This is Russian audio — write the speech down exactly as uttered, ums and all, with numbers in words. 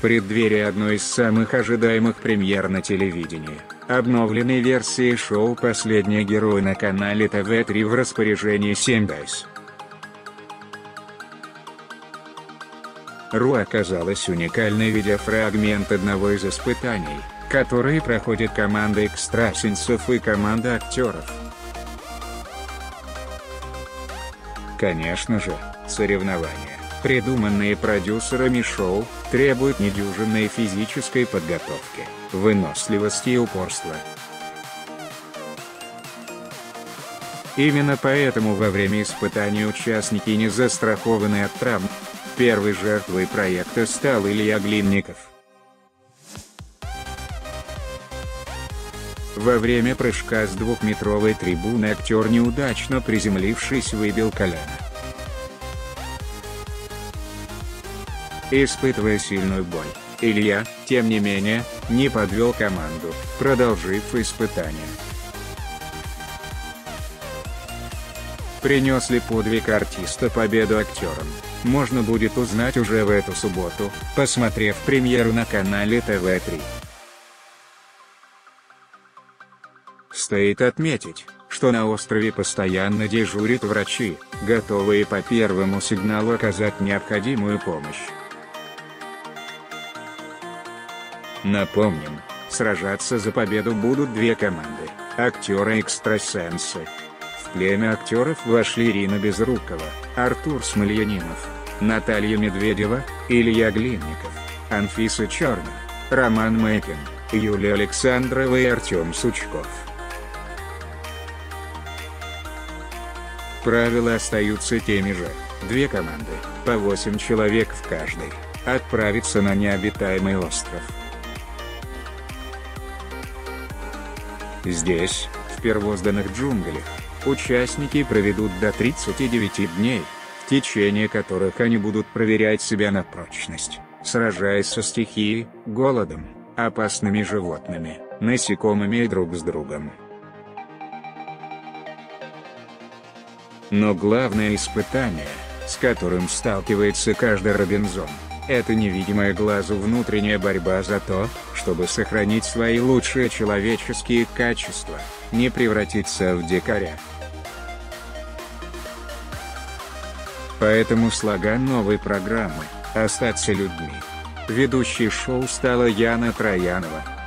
преддверии одной из самых ожидаемых премьер на телевидении, обновленной версии шоу «Последний герой» на канале тэ вэ три в распоряжении семь дейс точка ру оказалась уникальный видеофрагмент одного из испытаний, которые проходит команда экстрасенсов и команда актеров. Конечно же, соревнования, придуманные продюсерами шоу, требуют недюжинной физической подготовки, выносливости и упорства. Именно поэтому во время испытаний участники не застрахованы от травм. Первой жертвой проекта стал Илья Глинников. Во время прыжка с двухметровой трибуны актер, неудачно приземлившись, выбил колено. Испытывая сильную боль, Илья, тем не менее, не подвел команду, продолжив испытание. Принес ли подвиг артиста победу актерам, можно будет узнать уже в эту субботу, посмотрев премьеру на канале тэ вэ три. Стоит отметить, что на острове постоянно дежурят врачи, готовые по первому сигналу оказать необходимую помощь. Напомним, сражаться за победу будут две команды – актеры-экстрасенсы. В племя актеров вошли Ирина Безрукова, Артур Смольянинов, Наталья Медведева, Илья Глинников, Анфиса Черная, Роман Мэйкин, Юлия Александрова и Артем Сучков. Правила остаются теми же: две команды, по восемь человек в каждой, отправятся на необитаемый остров. Здесь, в первозданных джунглях, участники проведут до тридцати девяти дней, в течение которых они будут проверять себя на прочность, сражаясь со стихией, голодом, опасными животными, насекомыми и друг с другом. Но главное испытание, с которым сталкивается каждый Робинзон, это невидимая глазу внутренняя борьба за то, чтобы сохранить свои лучшие человеческие качества, не превратиться в дикаря. Поэтому слоган новой программы – «Остаться людьми». Ведущей шоу стала Яна Троянова,